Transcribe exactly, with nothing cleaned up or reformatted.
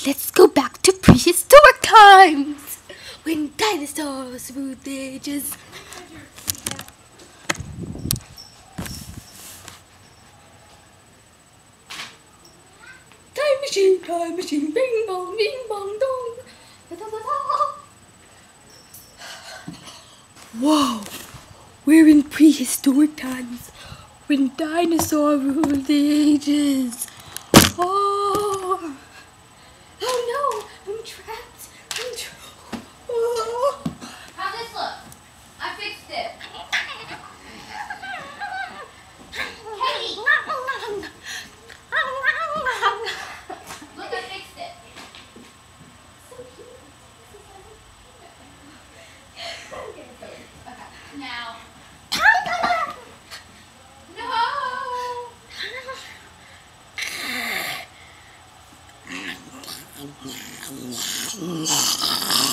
Let's go back to prehistoric times, when dinosaurs ruled the ages. Time machine, time machine, bing bong, bing bong dong. Da, da, da, da. Whoa, we're in prehistoric times, when dinosaurs ruled the ages. Oh, oh no, I'm trapped. I'm trapped. Oh. How's this look? I fixed it. Katie! Look, I fixed it. So cute. Okay, now. No!